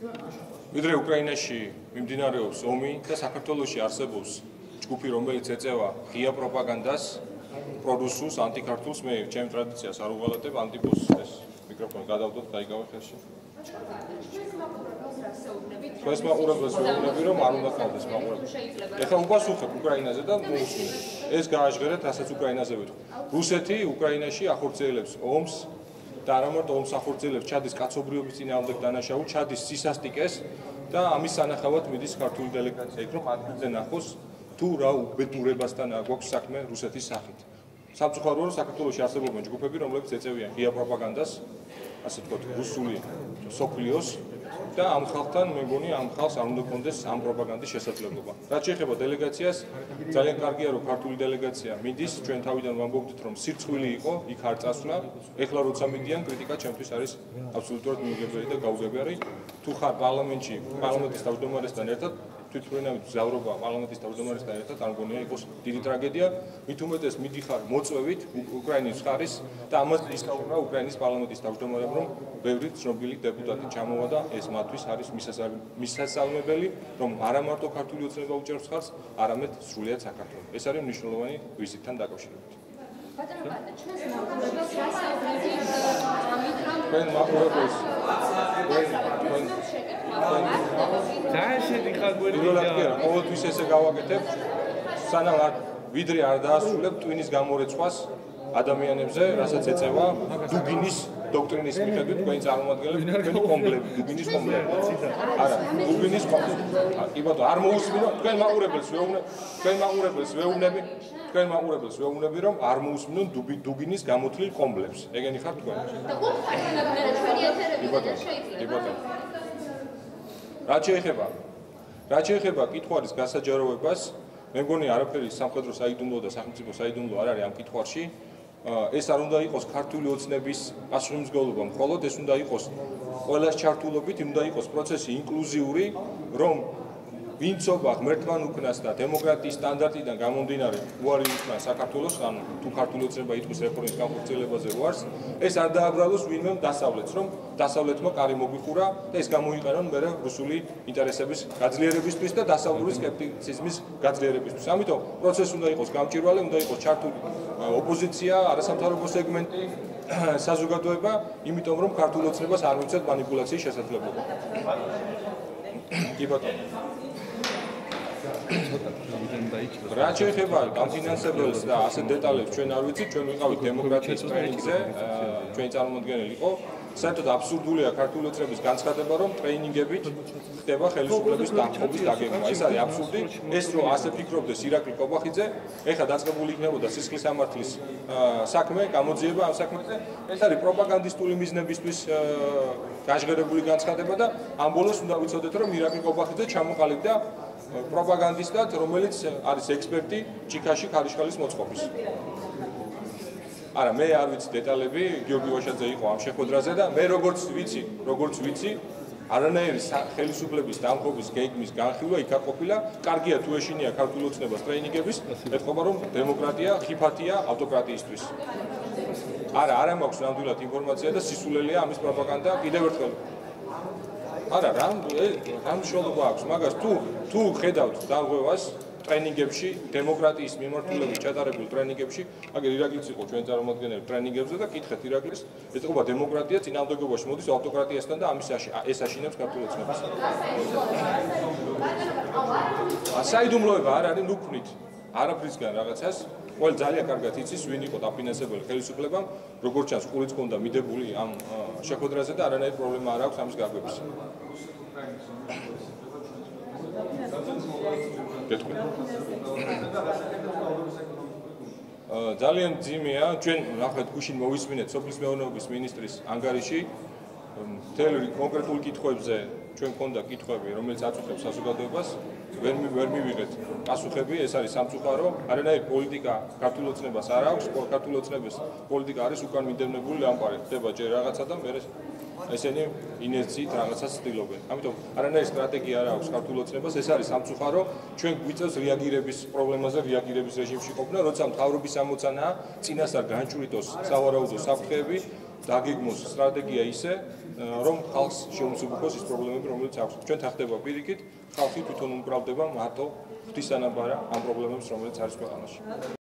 ვიდრე უკრაინაში მიმდინარეობს ომი და საქართველოში არსებობს ჯგუფი, რომელიც ეწევა ღია პროპაგანდას, პრორუსულს, ანტიქართულს, მე ჩემ ტრადიციას არ უღალატებ, ანტიპოს ეს მიკროფონი გადავდოთ, დაიგავე ხელში. ეს მაყურებელს ვეუბნები, რომ არ უნდა ყავდეს მაყურებელს. ეხლა უპასუხებ უკრაინაზე და მოусმინე. ეს გააჟღერეთ, რასაც უკრაინაზე ვეთქვი. რუსეთი უკრაინაში ახორციელებს ომს და არა მარტო ომს ახორციელებს, ჩადის კაცობრიობის წინააღმდეგ დანაშაულ, ჩადის სისასტიკეს და ამის სანახავად მიდის ქართული დელეგაცია იქ, რომ ადგილზე ნახოს თუ რა უბედურებასთან გვაქვს საქმე რუსეთის სახით. სამწუხაროა, რომ საქართველოში არსებობენ ჯგუფები, რომლებიც ეწევიან ღია პროპაგანდას, ასე ვთქვათ, რუსული სოფლიოს და ამ ხალხთან მე მგონი ამ ხალხს არ უნდა გქონდეს ამ პროპაგანდის შესაძლებლობა. რაც შეეხება დელეგაციას, ძალიან კარგია, რომ ქართული დელეგაცია მიდის, ჩვენ თავიდან ვამბობდით, რომ სირცხვილი იყო, იქ არ წასვლა. ეხლა როცა მიდიან, კრიტიკა ჩემთვის არის აბსოლუტურად მიუღებელი და გაუგებარი. თუ ხარ პარლამენტში, პარლამენტის თავმჯდომარესთან ერთად თვითმფრინავით მგზავრობა პარლამენტის თავმჯდომარესთან ერთად არ მგონია იყოს დიდი ტრაგედია. მით უმეტეს მიდიხარ მოწვევით უკრაინის მხარის და ამას ისაუბრა უკრაინის პარლამენტის თავმჯდომარემ, რომ ბევრი ცნობილი დეპუტატი ჩამოვა და ეს მათთვის არის მისასალმებელი, რომ არა მარტო ქართული ოცნება უჭერს ხარს, არამედ სრულიად საქართველოს. ეს არის მნიშვნელოვანი ვიზიტთან დაკავშირებით. ჩვენ მაყურებელს ყოველთვის ესე გავაკეთებ, სანამ ვიდრე არ დაასრულებ ტვინის გამორეცხვას ადამიანებზე, რასაც ეწევა დუგინის დოქტრინის მიხედვით თქვენი წარმომადგენლები, თქვენი კომბლები, დუგინის კომბლები. არა, დუგინის კომბლები. კი ბატონო, არ მოусმინო, თქვენ მაყურებელს ვეუბნები, რომ არ მოусმინონ დუგინის გამოთვლილ კომბლებს. ეგენი ხარ თქვენ. კი ბატონო. რაც შეეხება კითხვარის გასაჯაროვებას, მე მგონი არაფერი სამხედრო საიდუმლო და სახელმწიფო საიდუმლო არ არის ამ კითხვაში. ეს არ უნდა იყოს ქართული ოცნების პასუხისმგებლობა, მხოლოდ ეს უნდა იყოს ყველას ჩართულობით, უნდა იყოს პროცესი ინკლუზიური, რომ ვინცობა ღმერთთან უკნას და დემოკრატიის სტანდარტიდან გამომდინარე უარი უთხრა საქართველოს, ანუ თუ ქართული ოცნება ითქვის რეფორმის განხორციელებაზე უარს, ეს არ დააბრალოს ვინმე დასავლეთს, რომ დასავლეთმა კარი მოგვიხურა და ეს გამოიყენონ მერე რუსული ინტერესების გაძლიერებისთვის და დასავლური სკეპტიციზმის გაძლიერებისთვის. ამიტომ პროცესი უნდა იყოს გამჭვირვალე, უნდა იყოს ჩართული ოპოზიცია, არასამთავრობო სეგმენტი, საზოგადოება, იმიტომ რომ ქართულ ოცნებას არ მიცეთ მანიპულაციის შესაძლებლობა. კი ბატონო. რაც შეეხება გამფინანსებელს და ასეთ დეტალებს ჩვენ არ ვიცით, ჩვენ ვიყავით დემოკრატიის ტრენინგზე, ჩვენი წარმომადგენელი იყო. საერთოდ აბსურდულია ქართული ოცნების განცხადება, რომ ტრეინინგებით ხდება ხელისუფლების დამხობის დაგეგმვა. ეს არის აბსურდი. ეს რო ასე ფიქრობდეს ირაკლი კობახიძე, ეხლა დაწყებული იქნებოდა სისხლის სამართლის საქმე, გამოძიება ამ საქმეზე. ეს არის პროპაგანდისტული მიზნებისთვის გაჟღერებული განცხადება და ამ ბოლოს უნდა ვიცოდეთ, რომ ირაკლი კობახიძე ჩამოყალიბდა პროპაგანდისტად, რომელიც არის ექსპერტი ჩიქაში ქარიშხალის მოწყობის. არა, მე არ ვიცი დეტალები, გიორგი ვაშაძე იყო ამ შეხვედრაზე და მე როგორც ვიცი, არანაირი ხელისუფლების დამხობის გეგმის განხილვა იქ არ ყოფილა. კარგია თუ ეშინია ქართულ ოცნებას ტრეინინგების, ეთქობა რომ დემოკრატია ხიფათია ავტოკრატიისთვის. არა მაქვს ნამდვილად ინფორმაცია და სისულელია ამის პროპაგანდა კიდევ ერთხელ. არა, რამ მნიშვნელობა აქვს მაგას თუ ხედავთ დარღვევას ტრენინგებში, დემოკრატიის მიმართულებით ჩატარებულ ტრენინგებში, აგერ ირაკლიც იყო ჩვენ წარმომადგენელი ტრენინგებზე და კითხეთ ირაკლის, ეთქობა დემოკრატია წინააღმდეგობაში მოდის ავტოკრატიასთან და ეს აშინებს ქართულ ოცნებას. საიდუმლოება არ არის ნუქნით, არაფრისგან რაღაცას, ყველ ძალიან კარგად იცის, ვინ იყო დაფინანსებელი ხელისუფლებამ, როგორც ჩანს, ყურიც ჰქონდა მიდებული ამ შეხვედრაზე და არანაირი პრობლემა არ აქვს ამის გაგვების. ძალიან ძიმეა, ჩვენ ნახეთ გუშინ მოვისმინეთ სოფლის მეურნეობის მინისტრის ანგარიში, მთელ კონკრეტულ კითხვებზე ჩვენ გქონდა კითხვები, რომელიც აწუხებს საზოგადოებას, ვერ მივიღეთ პასუხები, ეს არის სამწუხარო, არანაირი პოლიტიკა ქართულ ოცნებას არ აქვს, ქართულ ოცნების პოლიტიკა არის უკან მიდევნებული ლამპარი, ხდება ჯერ რაღაცა და მერე ესენი ინერციით რაღაცას ცდილობენ. ამიტომ არანაირი სტრატეგია არ აქვს ქართულ ოცნებას, ეს არის სამწუხარო, ჩვენ გვიწევს რეაგირების პრობლემაზე, რეაგირების რეჟიმში ყოფნა, როცა მთავრობის ამოცანაა წინასწარ განჭვრიტოს სავარაუდო საფრთხეები, დაგეგმოს სტრატეგია ისე, რომ ხალხს შეუმსუბუქოს ის პრობლემები, რომელიც აქვს. ჩვენ თანხდება პირიქით, ხალხი თვითონ უმკრავდება მარტო ღვთისანაბარა ამ პრობლემებს, რომელიც არის ქვეყანაში.